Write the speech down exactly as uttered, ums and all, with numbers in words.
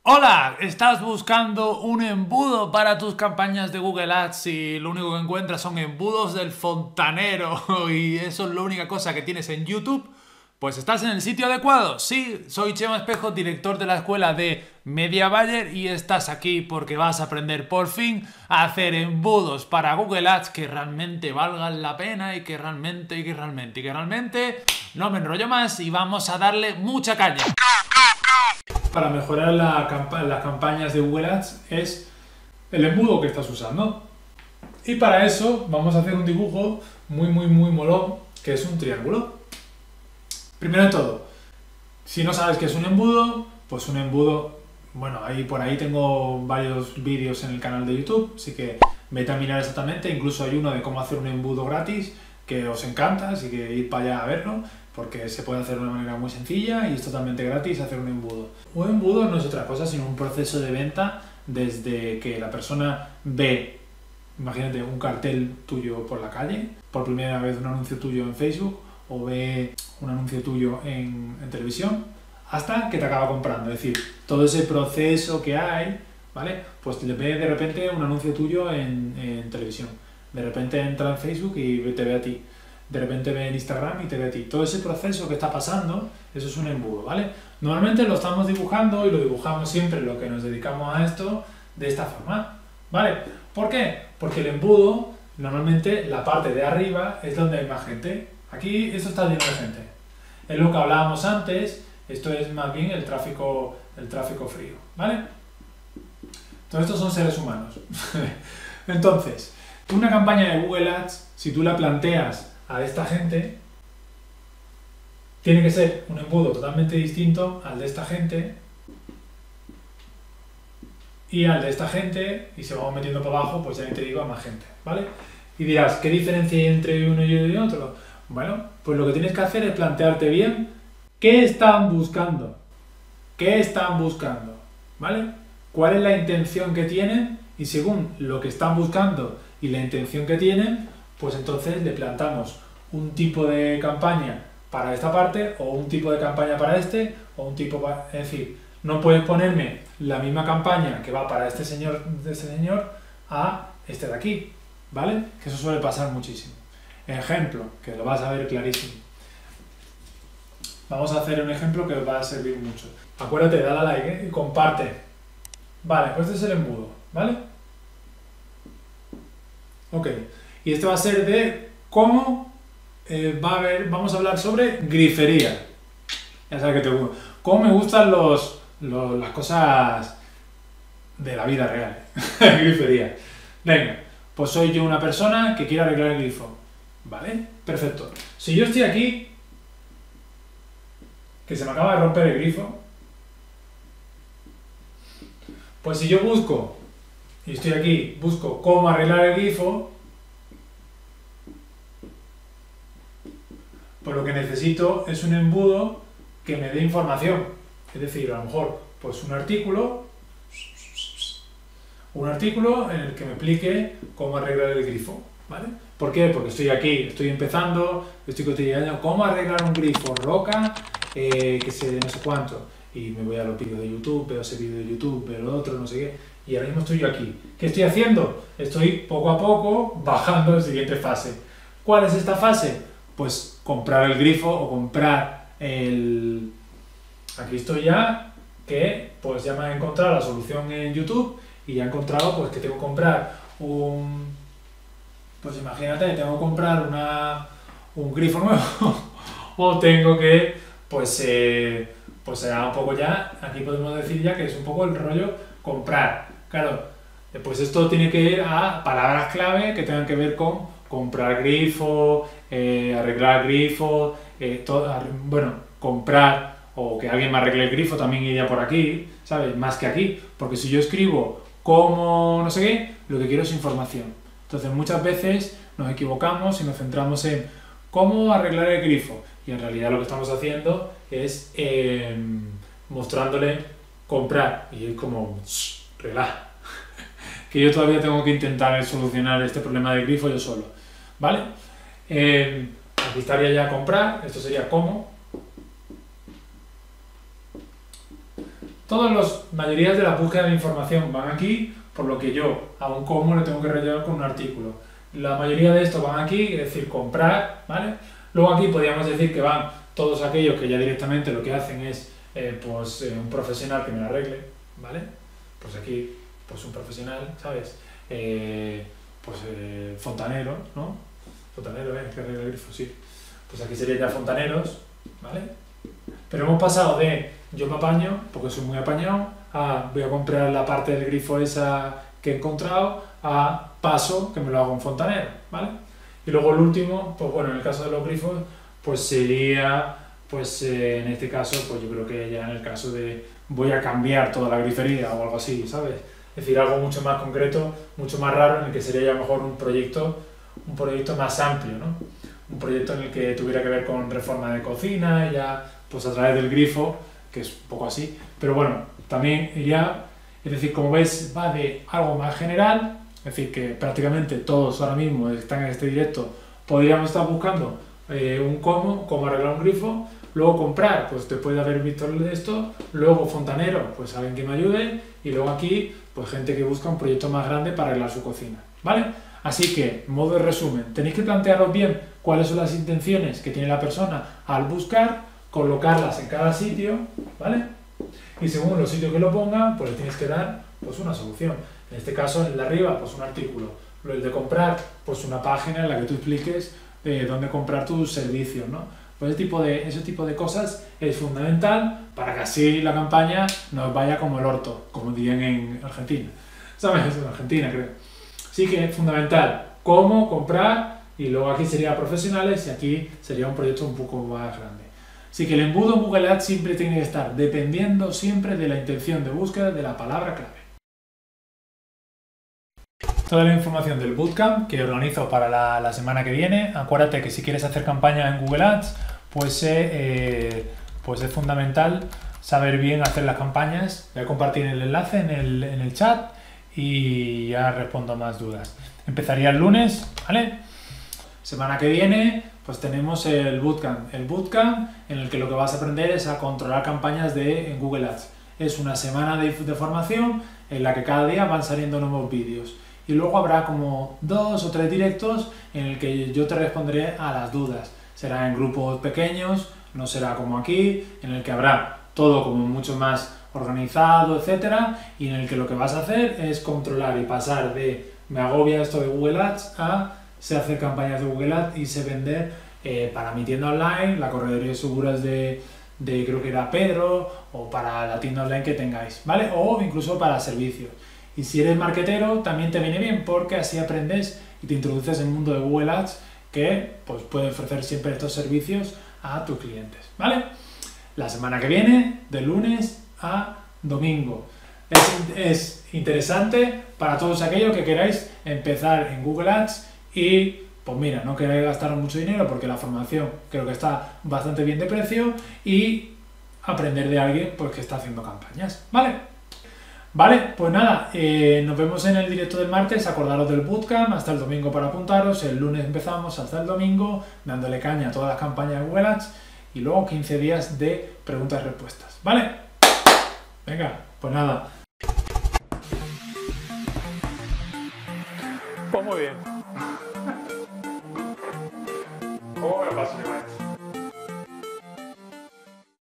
Hola, ¿estás buscando un embudo para tus campañas de Google Ads y lo único que encuentras son embudos del fontanero y eso es la única cosa que tienes en YouTube? Pues estás en el sitio adecuado. Sí, soy Chema Espejo, director de la escuela de Media Buyer y estás aquí porque vas a aprender por fin a hacer embudos para Google Ads que realmente valgan la pena y que realmente, y que realmente, y que realmente no me enrollo más y vamos a darle mucha caña. Para mejorar la campa las campañas de Google Ads es el embudo que estás usando. Y para eso vamos a hacer un dibujo muy muy muy molón, que es un triángulo. Primero de todo, si no sabes qué es un embudo, pues un embudo, bueno, ahí por ahí tengo varios vídeos en el canal de YouTube, así que vete a mirar exactamente, incluso hay uno de cómo hacer un embudo gratis, que os encanta, así que ir para allá a verlo, porque se puede hacer de una manera muy sencilla y es totalmente gratis hacer un embudo. Un embudo no es otra cosa sino un proceso de venta desde que la persona ve, imagínate, un cartel tuyo por la calle, por primera vez un anuncio tuyo en Facebook o ve un anuncio tuyo en, en televisión, hasta que te acaba comprando. Es decir, todo ese proceso que hay, ¿vale? Pues le ve de repente un anuncio tuyo en, en televisión. De repente entra en Facebook y te ve a ti. De repente ve en Instagram y te ve a ti. Todo ese proceso que está pasando, eso es un embudo, ¿vale? Normalmente lo estamos dibujando y lo dibujamos siempre lo que nos dedicamos a esto de esta forma, ¿vale? ¿Por qué? Porque el embudo, normalmente la parte de arriba es donde hay más gente. Aquí esto está lleno de gente. Es lo que hablábamos antes, esto es más bien el tráfico, el tráfico frío, ¿vale? Todos estos son seres humanos. Entonces, una campaña de Google Ads, si tú la planteas a esta gente, tiene que ser un embudo totalmente distinto al de esta gente y al de esta gente, y se vamos metiendo para abajo, pues ya te digo, a más gente, ¿vale? Y dirás, ¿qué diferencia hay entre uno y otro? Bueno, pues lo que tienes que hacer es plantearte bien qué están buscando, qué están buscando, ¿vale? ¿Cuál es la intención que tienen? Y según lo que están buscando y la intención que tienen, pues entonces le plantamos un tipo de campaña para esta parte o un tipo de campaña para este o un tipo para... Es decir, no puedes ponerme la misma campaña que va para este señor, de este señor a este de aquí, ¿vale? Que eso suele pasar muchísimo. Ejemplo, que lo vas a ver clarísimo. Vamos a hacer un ejemplo que os va a servir mucho. Acuérdate, dale a like, ¿eh? Y comparte. Vale, pues este es el embudo, ¿vale? Ok, y este va a ser de cómo eh, va a haber, vamos a hablar sobre grifería. Ya sabes que te gusta. Cómo me gustan los, los, las cosas de la vida real. Grifería. Venga, pues soy yo una persona que quiere arreglar el grifo. ¿Vale? Perfecto. Si yo estoy aquí, que se me acaba de romper el grifo, pues si yo busco, y estoy aquí, busco cómo arreglar el grifo, pues lo que necesito es un embudo que me dé información. Es decir, a lo mejor, pues un artículo, un artículo en el que me explique cómo arreglar el grifo, ¿vale? ¿Por qué? Porque estoy aquí, estoy empezando, estoy cotidiano, cómo arreglar un grifo roca, eh, que sé, no sé cuánto, y me voy a los vídeos de YouTube, veo ese vídeo de YouTube, veo lo otro, no sé qué, y ahora mismo estoy yo aquí. ¿Qué estoy haciendo? Estoy poco a poco bajando a la siguiente fase. ¿Cuál es esta fase? Pues comprar el grifo o comprar el... Aquí estoy ya, que pues ya me he encontrado la solución en YouTube y ya he encontrado pues que tengo que comprar un... Pues imagínate, tengo que comprar una, un grifo nuevo o tengo que, pues, eh, pues será un poco ya, aquí podemos decir ya que es un poco el rollo comprar. Claro, pues esto tiene que ir a palabras clave que tengan que ver con comprar grifo, eh, arreglar grifo, eh, todo, bueno, comprar o que alguien me arregle el grifo también iría por aquí, ¿sabes? Más que aquí, porque si yo escribo como no sé qué, lo que quiero es información. Entonces muchas veces nos equivocamos y nos centramos en cómo arreglar el grifo y en realidad lo que estamos haciendo es eh, mostrándole comprar y es como relaja, que yo todavía tengo que intentar solucionar este problema del grifo yo solo, ¿vale? Eh, aquí estaría ya comprar, esto sería cómo, Todas las mayorías de las búsquedas de información van aquí, por lo que yo a un cómo le tengo que rellenar con un artículo. La mayoría de estos van aquí, es decir, comprar, ¿vale? Luego aquí podríamos decir que van todos aquellos que ya directamente lo que hacen es eh, pues, eh, un profesional que me lo arregle, ¿vale? Pues aquí, pues un profesional, ¿sabes? Eh, pues eh, fontanero, ¿no? Fontanero, ¿eh? Que arregla el grifo, sí. Pues aquí serían ya fontaneros, ¿vale? Pero hemos pasado de yo me apaño, porque soy muy apañado, a voy a comprar la parte del grifo esa que he encontrado, a paso que me lo hago un fontanero, ¿vale? Y luego el último, pues bueno, en el caso de los grifos, pues sería, pues eh, en este caso, pues yo creo que ya en el caso de voy a cambiar toda la grifería o algo así, ¿sabes? Es decir, algo mucho más concreto, mucho más raro, en el que sería ya mejor un proyecto, un proyecto más amplio, ¿no? Un proyecto en el que tuviera que ver con reforma de cocina, ya pues a través del grifo, que es un poco así, pero bueno, también iría, es decir, como veis, va de algo más general, es decir, que prácticamente todos ahora mismo están en este directo, podríamos estar buscando eh, un cómo, cómo arreglar un grifo, luego comprar, pues después de haber visto de esto, luego fontanero, pues alguien que me ayude, y luego aquí, pues gente que busca un proyecto más grande para arreglar su cocina, ¿vale? Así que, modo de resumen, tenéis que plantearos bien cuáles son las intenciones que tiene la persona al buscar, colocarlas en cada sitio, ¿vale? Y según los sitios que lo pongan, pues le tienes que dar pues una solución. En este caso, en el de arriba, pues un artículo. El de comprar, pues una página en la que tú expliques eh, dónde comprar tus servicios, ¿no? Pues ese tipo, de, ese tipo de cosas es fundamental para que así la campaña nos vaya como el orto, como dirían en Argentina. ¿Sabes? En Argentina, creo. Así que es fundamental cómo comprar, y luego aquí sería profesionales y aquí sería un proyecto un poco más grande. Así que el embudo en Google Ads siempre tiene que estar dependiendo siempre de la intención de búsqueda de la palabra clave. Toda la información del bootcamp que organizo para la, la semana que viene. Acuérdate que si quieres hacer campaña en Google Ads, pues, eh, pues es fundamental saber bien hacer las campañas. Voy a compartir el enlace en el, en el chat y ya respondo a más dudas. Empezaría el lunes, ¿vale? Semana que viene, pues tenemos el bootcamp. El bootcamp en el que lo que vas a aprender es a controlar campañas de en Google Ads. Es una semana de, de formación en la que cada día van saliendo nuevos vídeos. Y luego habrá como dos o tres directos en el que yo te responderé a las dudas. Será en grupos pequeños, no será como aquí, en el que habrá todo como mucho más organizado, etcétera, y en el que lo que vas a hacer es controlar y pasar de me agobia esto de Google Ads a sé hacer campañas de Google Ads y sé vender eh, para mi tienda online, la correduría de seguros de, de creo que era Pedro, o para la tienda online que tengáis, ¿vale? O incluso para servicios. Y si eres marketero, también te viene bien porque así aprendes y te introduces en el mundo de Google Ads que pues, puede ofrecer siempre estos servicios a tus clientes, ¿vale? La semana que viene, de lunes a domingo. Es, es interesante para todos aquellos que queráis empezar en Google Ads y, pues mira, no queréis gastar mucho dinero porque la formación creo que está bastante bien de precio y aprender de alguien pues, que está haciendo campañas, ¿vale? Vale, pues nada, eh, nos vemos en el directo del martes, acordaros del bootcamp, hasta el domingo para apuntaros, el lunes empezamos hasta el domingo, dándole caña a todas las campañas de Google Ads y luego quince días de preguntas y respuestas, ¿vale? Venga, pues nada. Pues muy bien. ¿Cómo me lo paso?